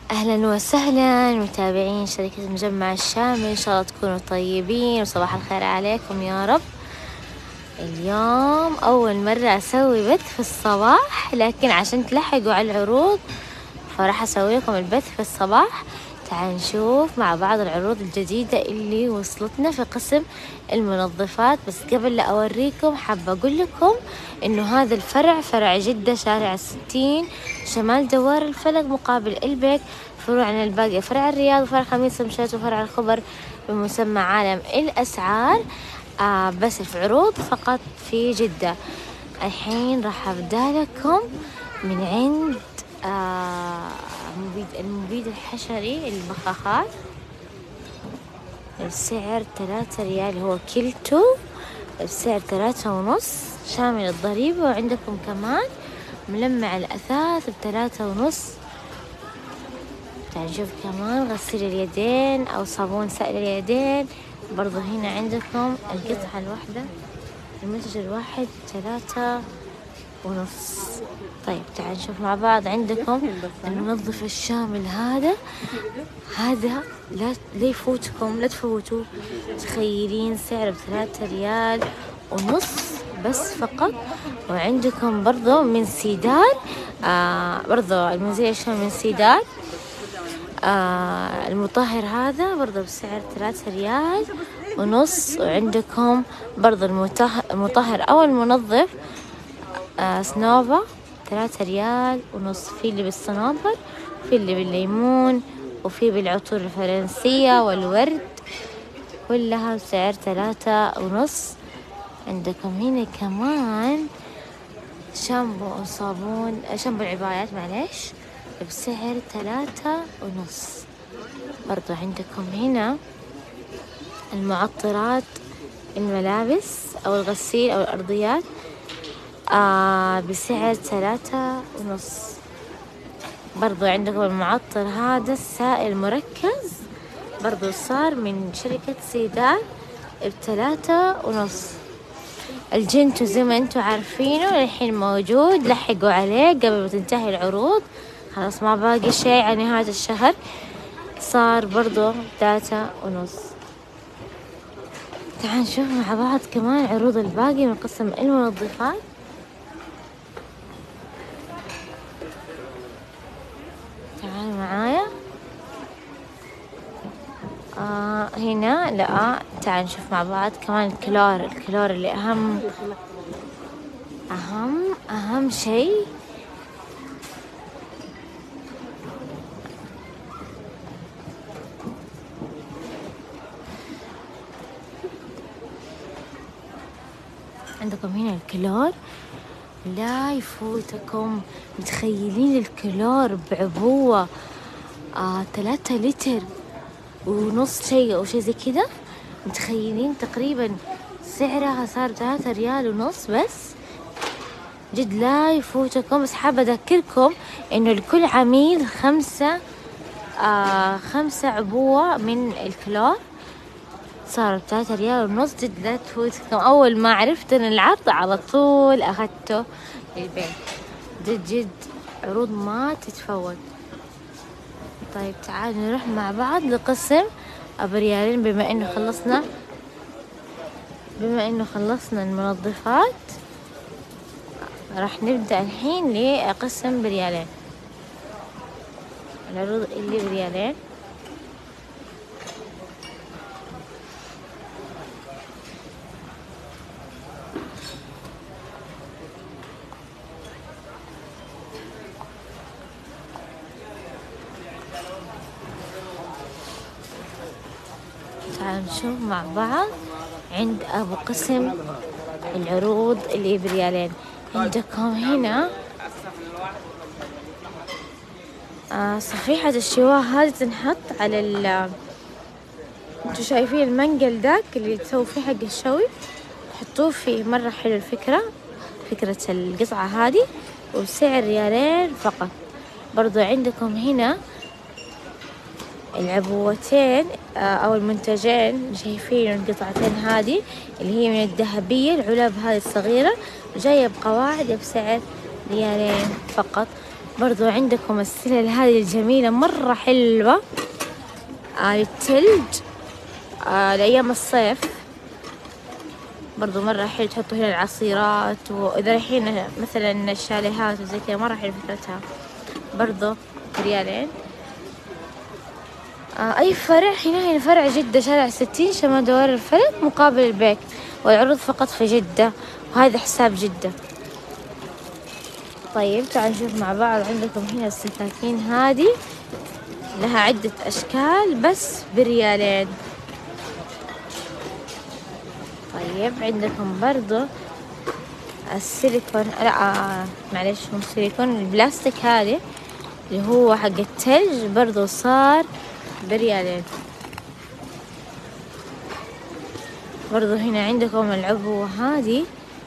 أهلا وسهلا متابعين شركة المجمع الشامل، إن شاء الله تكونوا طيبين وصباح الخير عليكم يا رب. اليوم أول مرة أسوي بث في الصباح، لكن عشان تلحقوا على العروض فراح أسوي لكم البث في الصباح. تعالوا نشوف مع بعض العروض الجديدة اللي وصلتنا في قسم المنظفات. بس قبل لا أوريكم حابة أقول لكم إنه هذا الفرع فرع جدة، شارع 60 شمال دوار الفلك مقابل البيك. فروعنا الباقية فرع الرياض وفرع خميس مشيط وفرع الخبر بمسمى عالم الأسعار. بس في عروض فقط في جدة. الحين راح أبدأ لكم من عند المبيد الحشري البخاخات. السعر 3 ريال، هو كيلتو بسعر 3.5 شامل الضريبة. وعندكم كمان ملمع الأثاث ب3.5. تعالوا نشوف كمان غسيل اليدين أو صابون سائل اليدين، برضو هنا عندكم القطعة الواحدة، المنتج الواحد 3.5. طيب تعالوا نشوف مع بعض. عندكم المنظف الشامل هذا لا يفوتكم، لا تفوتوا. تخيلين سعره ب3.5 ريال بس فقط. وعندكم برضو من سيدال، برضو المنزل الشامل من سيدال. المطهر هذا برضو بسعر 3.5 ريال. وعندكم برضو المطهر أو المنظف سنوفا 3.5 ريال. في اللي بالصنوبر، في اللي بالليمون، وفي بالعطور الفرنسية والورد، كلها بسعر 3.5. عندكم هنا كمان شامبو أو صابون، شامبو العبايات معليش، بسعر 3.5. برضو عندكم هنا المعطرات الملابس أو الغسيل أو الأرضيات بسعر 3.5. برضو عندكم المعطر هذا السائل مركز، برضو صار من شركة سيدال ب3.5. الجنتو زي ما انتوا عارفينه الحين موجود، لحقوا عليه قبل ما تنتهي العروض، خلاص ما باقي شيء على نهاية الشهر. صار برضو 3.5. تعالوا نشوف مع بعض كمان عروض الباقي من قسم المنظفات. تعالوا معايا. هنا لا، تعالوا نشوف مع بعض كمان الكلور اللي أهم شيء. عندكم هنا الكلور لا يفوتكم. متخيلين الكلور بعبوة 3.5 شيء أو شيء زي كذا. متخيلين تقريبا سعرها صار 3.5 ريال بس. جد لا يفوتكم. بس حابة أذكركم إنه لكل عميل 5 عبوة من الكلور صار 3.5 ريال. جد لا تفوتكم. أول ما عرفت إن العرض على طول أخذته للبيت. جد عروض ما تتفوت. طيب تعالوا نروح مع بعض لقسم أبو ريالين. بما إنه خلصنا المنظفات، راح نبدأ الحين لقسم بريالين، العروض اللي بريالين. تعالوا نشوف مع بعض عند أبو قسم العروض اللي بريالين. عندكم هنا صفيحة الشواء هذه تنحط على انتوا شايفين المنقل داك اللي تسوي فيه حق الشوي، تحطوه فيه. مرة حلو فكرة القطعة هذه، وبسعر 2 ريال فقط. برضو عندكم هنا العبوتين أو المنتجين، شايفين القطعتين هذه اللي هي من الذهبية، العلب هذه الصغيرة جاية بقواعد بسعر 2 ريال فقط. برضو عندكم السلل هذه الجميلة مرة حلوة للثلج لأيام الصيف، برضو مرة حلو تحطوا هنا العصيرات، وإذا رايحين مثلا الشاليهات وزي كذا مرة حلو فكرتها. برضو بريالين. أي فرع هنا فرع جدة شارع 60 شمال دوار الفلك مقابل البيك، والعروض فقط في جدة، وهذا حساب جدة. طيب تعالوا نشوف مع بعض. عندكم هنا السكاكين هذه لها عدة أشكال بس بريالين. طيب عندكم برضو السيليكون، لا معلش مو سيليكون، البلاستيك هذه اللي هو حق التلج برضو صار بريالين. برضو هنا عندكم العبوة هذه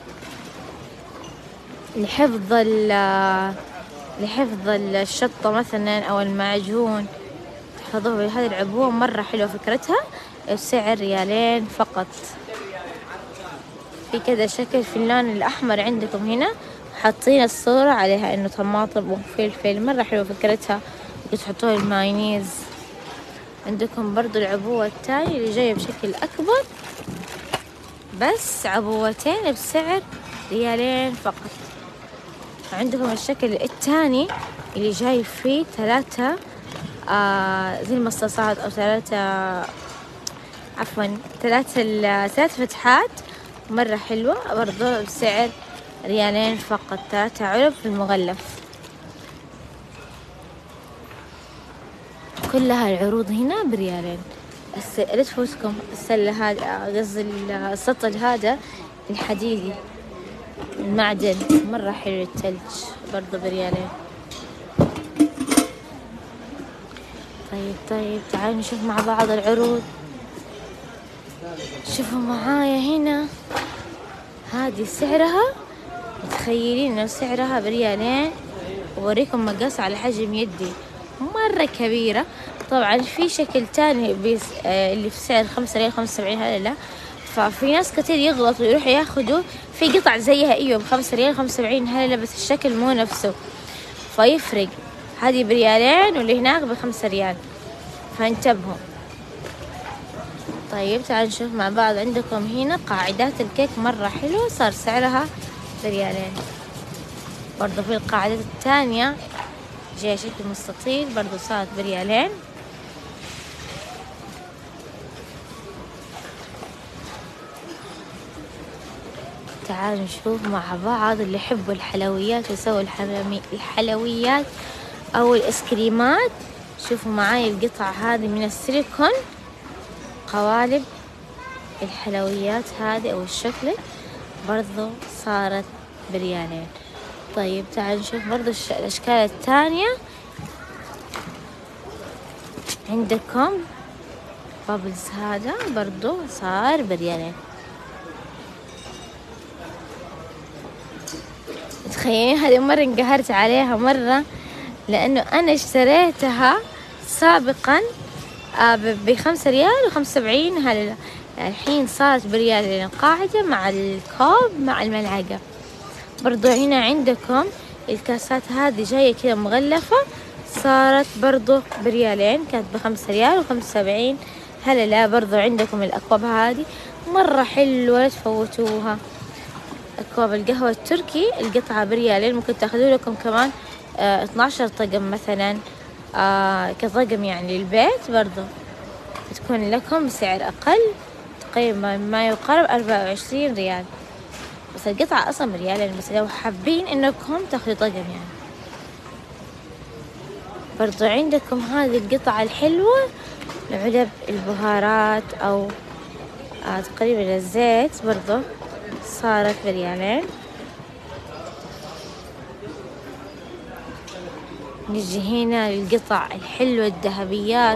لحفظ الشطة مثلا أو المعجون، تحفظوه بهذه العبوة. مرة حلوة فكرتها، بسعر ريالين فقط. في كذا شكل، في اللون الأحمر عندكم هنا حاطين الصورة عليها إنه طماطم وفلفل، مرة حلوة فكرتها، تحطوها المايونيز. عندكم برضو العبوة الثانية اللي جاية بشكل أكبر، بس عبوتين بسعر ريالين فقط. عندكم الشكل الثاني اللي جاي فيه 3 زي المصاصات أو 3 فتحات، مرة حلوة برضو بسعر ريالين فقط. 3 علب في المغلف. كلها العروض هنا بريالين. لا تفوتكم السلة هذا، قصدي السطل هذا الحديدي المعدن، مرة حلو الثلج، برضو بريالين. طيب تعالوا نشوف مع بعض العروض. شوفوا معايا هنا هذه سعرها، متخيلين انه سعرها بريالين، ووريكم مقاس على حجم يدي، مرة كبيرة. طبعا في شكل تاني اللي في سعر 5 ريال 75 هللة، ففي ناس كتير يغلطوا يروحوا ياخدوا في قطع زيها ايوه ب5 ريال 75 هللة، بس الشكل مو نفسه فيفرق. هذه بريالين واللي هناك ب5 ريال، فانتبهوا. طيب تعالوا نشوف مع بعض. عندكم هنا قاعدات الكيك مرة حلوة، صار سعرها بريالين. برضو في القاعدات الثانية جاي شكل مستطيل، برضو صارت بريالين. تعالوا نشوف مع بعض. اللي يحبوا الحلويات ويسووا الحلويات أو الإسكريمات، شوفوا معاي القطع هذه من السيليكون، قوالب الحلويات هذه أو الشوكليت، برضو صارت بريالين. طيب تعالوا نشوف برضو الأشكال الثانية. عندكم بابلز هذا برضو صار بريالين. تخيلين هذه مرة انقهرت عليها مرة، لأنه أنا اشتريتها سابقا ب5 ريال و75 هللة، الحين صارت بريالين القاعدة مع الكوب مع الملعقة. برضو هنا عندكم الكاسات هذه جاية كذا مغلفة، صارت برضو بريالين، كانت ب5 ريال و75 هللة. برضو عندكم الأكواب هذه مرة حلوة، لا تفوتوها. أكواب القهوة التركي القطعة بريالين، ممكن تاخذوا لكم كمان 12 طقم مثلا كطقم يعني للبيت، برضو تكون لكم بسعر أقل، تقريبا ما يقارب 24 ريال، بس القطعة أصلا بريالين، بس لو حابين إنكم تاخذوا طقم يعني. برضو عندكم هذه القطعة الحلوة علب البهارات أو تقريبا الزيت، برضو صارت بريالين. نجي هنا للقطع الحلوة الذهبيات.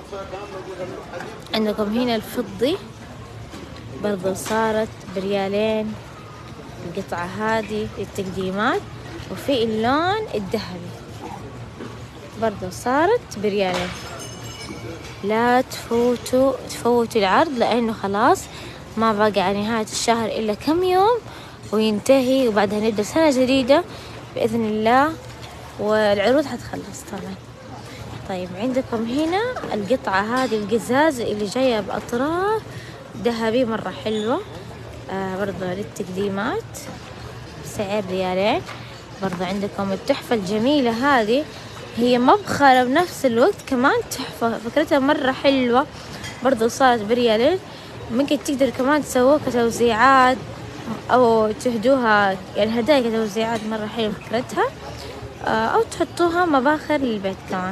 عندكم هنا الفضي برضو صارت بريالين، القطعة هذه للتقديمات. وفي اللون الذهبي برضو صارت بريالين. لا تفوتوا العرض، لأنه خلاص ما باقي على نهاية الشهر إلا كم يوم وينتهي، وبعدها نبدأ سنة جديدة بإذن الله. والعروض حتخلص طبعا. طيب عندكم هنا القطعة هذه القزاز اللي جاية بأطراف ذهبي مرة حلوة، برضو للتقديمات بسعر ريالين. برضو عندكم التحفة الجميلة هذه، هي مبخرة بنفس الوقت كمان تحفة، فكرتها مرة حلوة، برضو صارت بريالين. ممكن تقدر كمان تسووها كتوزيعات أو تهدوها يعني هدايا كتوزيعات، مرة حلوة فكرتها. أو تحطوها مباخر للبيت كمان.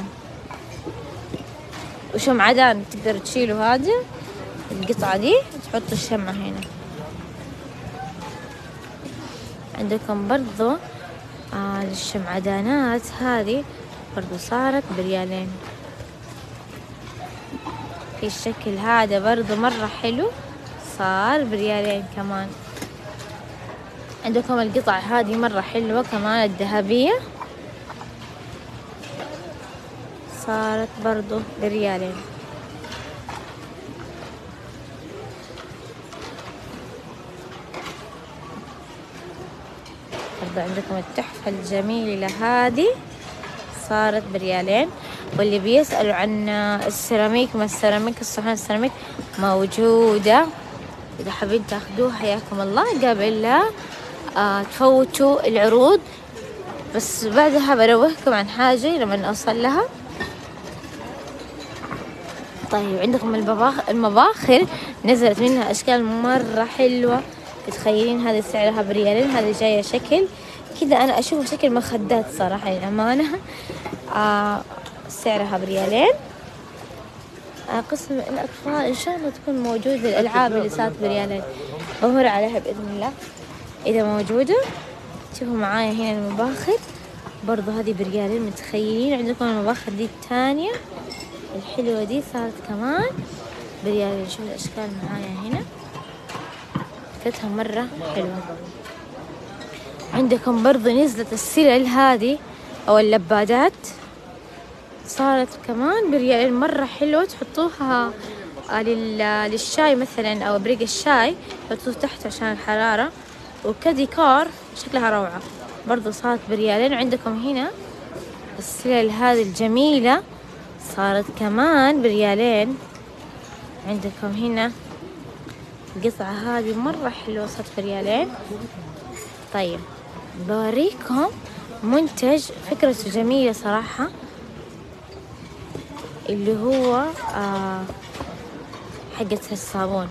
وشمعدان تقدروا تشيلوا هذه القطعة دي تحطوا الشمعة هنا. عندكم برضو الشمعدانات هذه برضو صارت بريالين في الشكل هذا، برضو مرة حلو، صار بريالين كمان. عندكم القطع هذه مرة حلوة كمان الذهبية، صارت برضو بريالين. برضو عندكم التحفة الجميلة هذه صارت بريالين. واللي بيسألوا عن السيراميك، ما السيراميك، الصحون السيراميك موجودة، إذا حابين تاخدوها حياكم الله قبل لا تفوتوا العروض. بس بعدها بروهكم عن حاجة لما أوصل لها. طيب عندكم المباخر نزلت منها أشكال مرة حلوة، تتخيلين هذه سعرها بريالين، هذه جاية شكل كذا، أنا أشوفه شكل مخدات صراحة للأمانة. سعرها بريالين. قسم الأطفال إن شاء الله تكون موجودة، الألعاب اللي صارت بريالين بمر عليها بإذن الله إذا موجودة. شوفوا معايا هنا المباخر برضو هذه بريالين، متخيلين. عندكم المباخر دي الثانية الحلوة دي صارت كمان بريالين. شوفوا الأشكال معايا هنا، فكرتها مرة حلوة. عندكم برضو نزلت السلل هذه أو اللبادات، صارت كمان بريالين مرة حلوة، تحطوها للشاي مثلا أو بريق الشاي، تحطوه تحت عشان الحرارة، وكديكور شكلها روعة، برضو صارت بريالين. عندكم هنا السلل هذه الجميلة صارت كمان بريالين. عندكم هنا القطعة هذه مرة حلوة صارت بريالين. طيب بوريكم منتج فكرته جميلة صراحة، اللي هو حقة الصابون.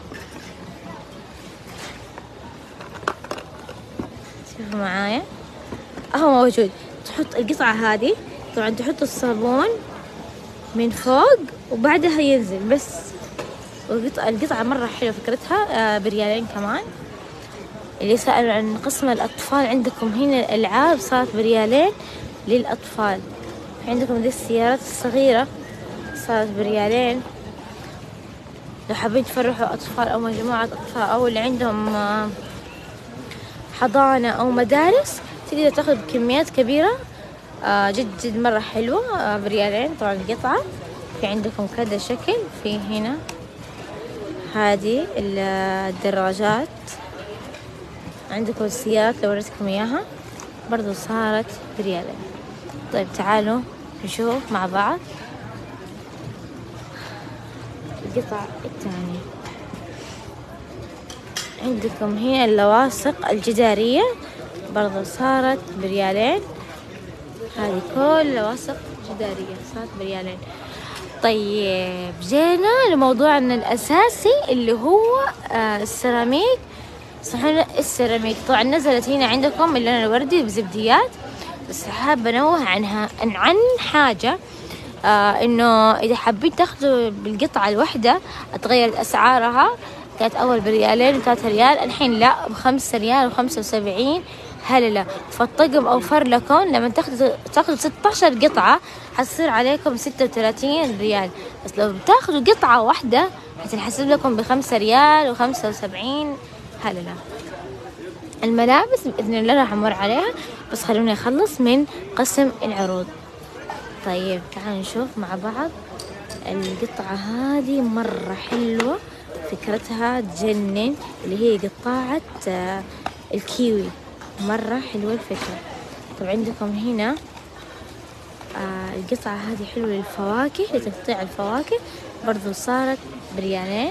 شوفوا معايا اهو موجود، تحط القطعة هذه طبعا، تحط الصابون من فوق وبعدها ينزل بس. القطعة مرة حلوة فكرتها، بريالين كمان. اللي سألوا عن قسم الأطفال، عندكم هنا الألعاب صارت بريالين للأطفال. عندكم دي السيارات الصغيرة صارت بريالين، لو حابين تفرحوا أطفال أو مجموعة أطفال أو اللي عندهم حضانة أو مدارس، تقدر تاخذ بكميات كبيرة، جد جد مرة حلوة، بريالين طبعا القطعة. في عندكم كذا شكل، في هنا هذه الدراجات، عندكم السيارات لو وريتكم إياها برضو صارت بريالين. طيب تعالوا نشوف مع بعض القطع الثانية. عندكم هنا اللواصق الجدارية برضو صارت بريالين، هذه كل لواصق جدارية صارت بريالين. طيب جينا لموضوعنا الأساسي اللي هو السيراميك، صحون السيراميك. طبعا نزلت هنا عندكم اللون الوردي بزبديات، بس حابة أنوه عن حاجة، إنه إذا حابين تاخذوا بالقطعة الواحدة اتغيرت أسعارها، كانت أول بريالين و3 ريال، الحين لا ب5 ريال و75 هللة. فالطقم أوفر لكم لما تاخذوا 16 قطعة حتصير عليكم 36 ريال، بس لو بتاخذوا قطعة واحدة حتنحسب لكم ب5 ريال و75 هللة. الملابس بإذن الله راح أمر عليها، بس خلوني أخلص من قسم العروض. طيب تعالوا نشوف مع بعض القطعة هذه مرة حلوة، فكرتها تجنن، اللي هي قطاعة الكيوي، مرة حلوة الفكرة. طبعا عندكم هنا القطعة هذه حلوة للفواكه، لتقطيع الفواكه، برضو صارت بريالين.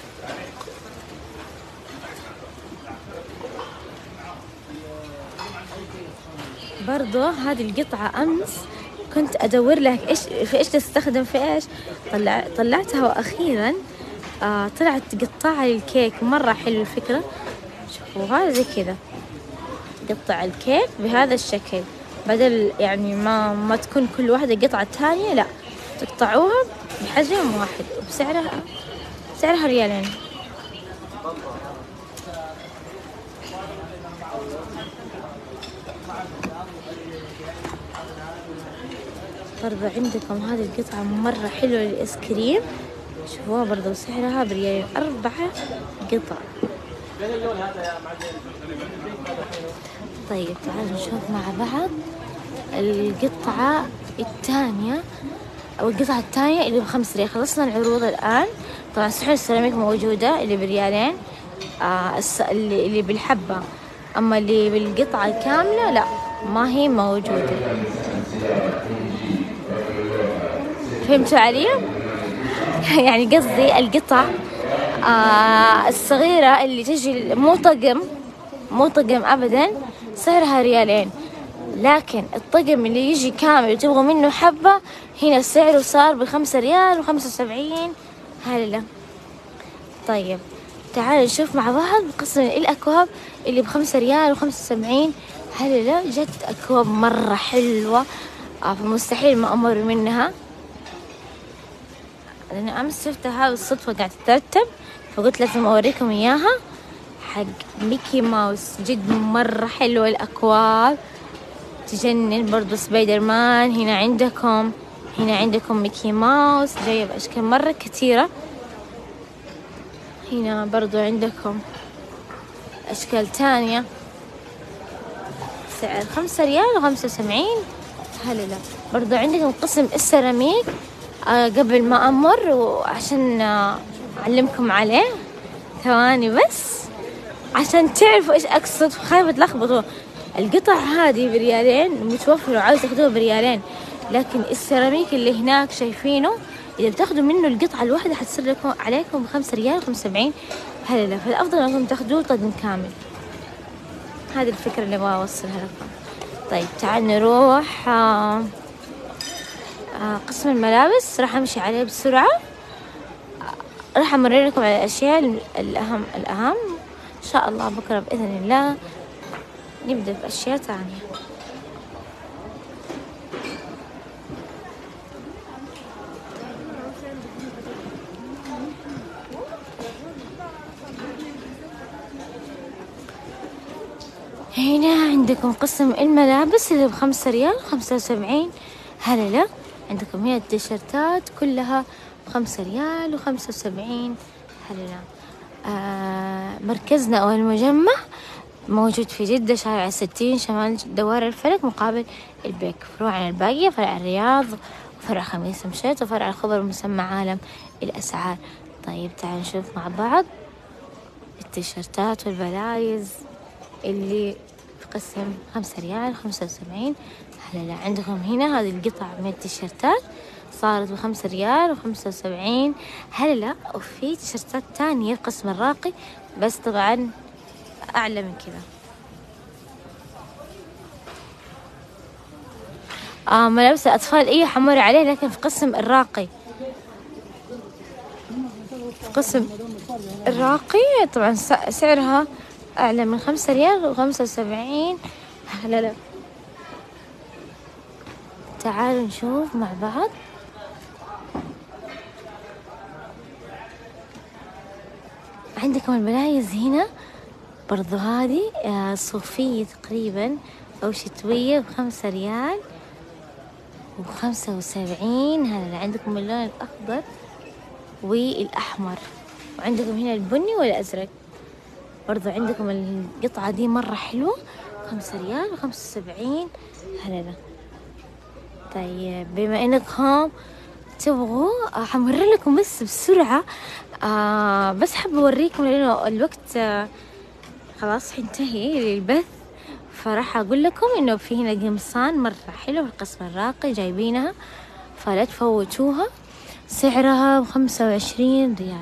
برضو هذه القطعة أمس كنت أدور لك إيش تستخدم في إيش، طلعتها وأخيرا طلعت قطاعة للكيك، مرة حلو الفكرة. شوفوا هذا زي كذا، قطع الكيك بهذا الشكل، بدل يعني ما تكون كل واحدة قطعة تانية، لا تقطعوها بحجم واحد، وبسعرها ريالين. برضو عندكم هذه القطعة مرة حلوة للآيس كريم، شوفوها برضو سعرها بريالين، 4 قطع. طيب تعالوا نشوف مع بعض القطعة الثانية، أو القطعة الثانية اللي ب5 ريال. خلصنا العروض الآن. طبعا صحون السيراميك موجودة اللي بريالين، اللي بالحبة، أما اللي بالقطعة الكاملة لا، ما هي موجودة. فهمتوا علي؟ يعني قصدي القطع الصغيرة اللي تجي مو طقم أبدا، سعرها ريالين، لكن الطقم اللي يجي كامل وتبغوا منه حبة، هنا سعره صار ب5 ريال و75 هلا. طيب تعالوا نشوف مع بعض قسم الأكواب اللي ب5 ريال و75 هلا. جت أكواب مرة حلوة، فمستحيل ما أمر منها، لأن أمس شفتها بالصدفة قاعدة تترتب، فقلت لازم أوريكم إياها. حق ميكي ماوس، جد مرة حلوة الأكواب، تجنن. برضو سبايدر مان، هنا عندكم ميكي ماوس جاية بأشكال مرة كثيرة. هنا برضو عندكم أشكال تانية، سعر 5 ريال و75 هلا. برضو عندكم قسم السيراميك. قبل ما أمر وعشان أعلمكم عليه، ثواني بس عشان تعرفوا إيش أقصد، خايفة تلخبطوا. القطع هذه بريالين متوفرة وعاوز تاخدوها بريالين، لكن السيراميك اللي هناك شايفينه إذا بتاخدوا منه القطعة الواحدة حتصير عليكم 5 ريال و75 هلا. فالأفضل أنكم تاخدوه طقم كامل. هذه الفكرة اللي أبغى أوصلها لكم. طيب تعال نروح قسم الملابس، راح أمشي عليه بسرعة، راح أمرر لكم على الأشياء الأهم إن شاء الله. بكرة بإذن الله نبدأ بأشياء تانية. هنا عندكم قسم الملابس اللي ب5 ريال 75 هلا. عندكم هنا التيشيرتات كلها ب5 ريال و75 هلا. مركزنا أو المجمع موجود في جدة، شارع 60 شمال دوار الفلك مقابل البيك. فروعنا الباقية فرع الرياض، وفرع خميس مشيط، وفرع الخبر مسمى عالم الأسعار. طيب تعالوا نشوف مع بعض التيشيرتات والبلايز اللي في قسم 5 ريال 75 هلا. عندكم هنا هذه القطع من التيشيرتات صارت ب5 ريال و75 هلا. وفي تيشيرتات تانية في قسم الراقي، بس طبعا أعلى من كذا. ملابس الأطفال حمر عليه، لكن في قسم الراقي، طبعا سعرها أعلى من 5 ريال و75 هلا. تعالوا نشوف مع بعض. عندكم الملايز هنا برضو، هذه صوفية تقريبا أو شتوية ب5 ريال و75 هلا. عندكم اللون الأخضر والأحمر، وعندكم هنا البني والأزرق. برضو عندكم القطعة دي مرة حلوة، 5 ريال و75 هلا. طيب بما انكم تبغوا حمرر لكم بس بسرعة، بس حابة اوريكم لانه الوقت خلاص حينتهي للبث، فراح أقول لكم إنه في هنا قمصان مرة حلو في القسم الراقي جايبينها، فلا تفوتوها. سعرها 25 ريال.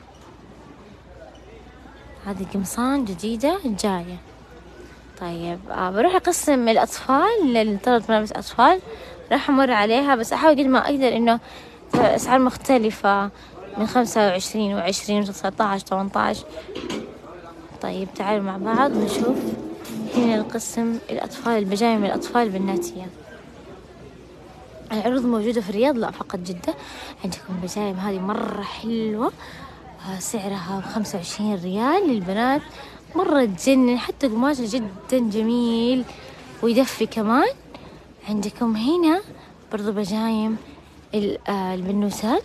هذه قمصان جديدة جاية. طيب بروح أقسم الأطفال اللي طلبت ملابس أطفال، راح أمر عليها بس أحاول قد ما أقدر إنه أسعار مختلفة من 25 و20 و19 18. طيب تعالوا مع بعض نشوف هنا القسم الأطفال، البجايم الأطفال البناتية. العروض موجودة في الرياض، لا فقط جدة. عندكم البجايم هذه مرة حلوة، سعرها 25 ريال للبنات، مرة تجنن، حتى قماشها جدا جميل ويدفي كمان. عندكم هنا برضو بجايم البنوسات.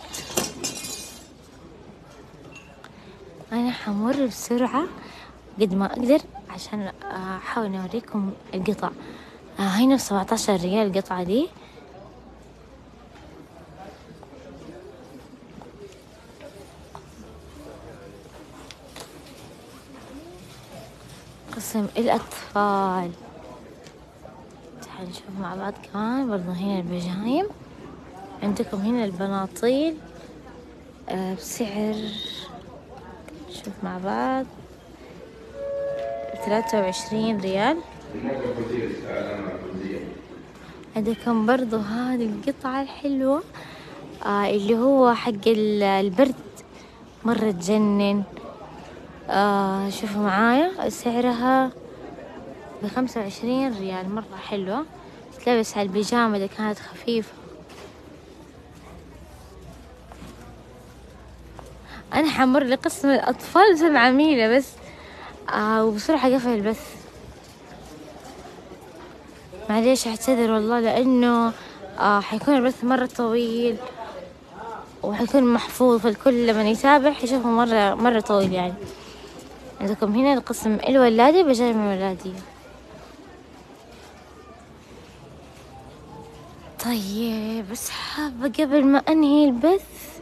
أنا حمر بسرعة قد ما أقدر عشان أحاول أوريكم القطع. هنا ب17 ريال القطعة دي. قسم الأطفال، تعالوا نشوف مع بعض كمان. برضو هنا البجايم. عندكم هنا البناطيل بسعر، نشوف مع بعض، 23 ريال. عندكم برضو هذه القطعة الحلوة اللي هو حق البرد، مرة تجنن. شوفوا معايا سعرها ب25 ريال، مرة حلوة، تلبس على البيجامة إذا كانت خفيفة. أنا حمر لقسم الأطفال 7 ميلة بس، وبسرعة قفل البث، معليش أعتذر والله، لأنه حيكون البث مرة طويل وحيكون محفوظ، فالكل لما يتابع حيشوفه مرة طويل يعني. عندكم هنا القسم الولادي، بجايم الولادية. طيب بس حابة قبل ما أنهي البث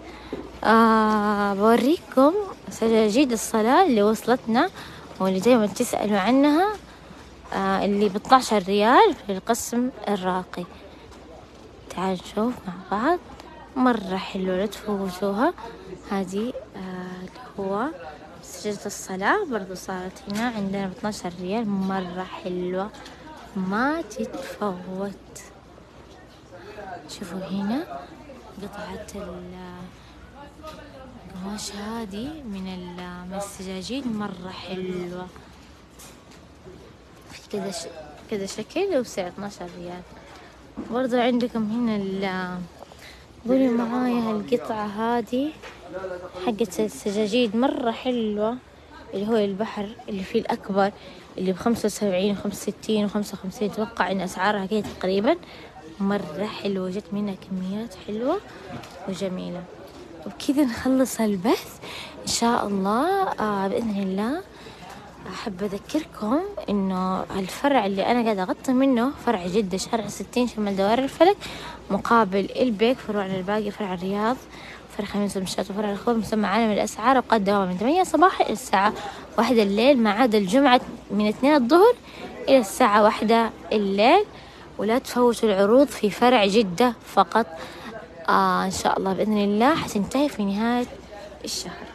بوريكم سجاجيد الصلاة اللي وصلتنا واللي دايما تسألوا عنها، اللي ب12 ريال في القسم الراقي. تعالوا نشوف مع بعض، مرة حلوة لا تفوتوها. هذه اللي هو سجادة الصلاة، برضو صارت هنا عندنا ب12 ريال، مرة حلوة ما تتفوت. شوفوا هنا قطعة القماش هذه من السجاجيد، مرة حلوة، في كذا شكل وبسعر 12 ريال. برضو عندكم هنا قولي معايا القطعة هذه حقت السجاجيد، مرة حلوة، اللي هو البحر اللي فيه الأكبر، اللي ب75 و65 و55. أتوقع إن أسعارها كده تقريبا، مرة حلوة، جت منها كميات حلوة وجميلة. وبكذا نخلص البث إن شاء الله بإذن الله. أحب أذكركم إنه الفرع اللي أنا قاعدة أغطي منه فرع جدة، شارع 60 شمال دوار الفلك، مقابل البيك. فروعنا الباقي فرع الرياض، فرع خميس المشاة، وفرع الخوف. مسمى عالم الأسعار، أوقات دوام من 8 صباحا إلى الساعة 1 الليل، ما عدا الجمعة من 2 الظهر إلى الساعة 1 الليل. ولا تفوتوا العروض في فرع جدة فقط، إن شاء الله بإذن الله حتنتهي في نهاية الشهر.